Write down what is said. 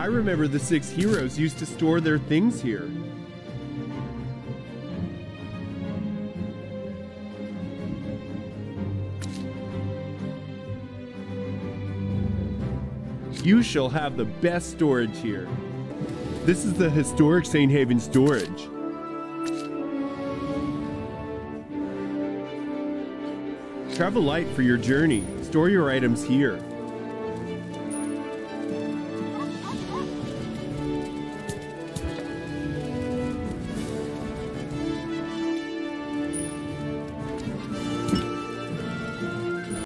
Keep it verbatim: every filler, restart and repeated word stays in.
remember the six heroes used to store their things here. You shall have the best storage here. This is the historic Saint Haven storage. Travel light for your journey. Store your items here.